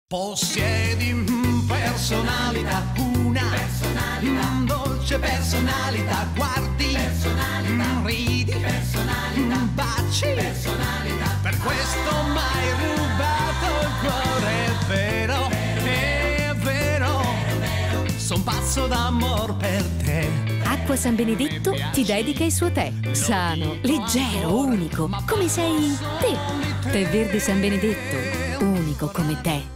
Possiedi personalità, una dolce personalità, guardi, ridi, baci, per questo m'hai rubato il cuore, è vero, son pazzo d'amor per te. Acqua San Benedetto ti dedica il suo tè, sano, leggero, unico, come sei te. Tè Verde San Benedetto, unico come te.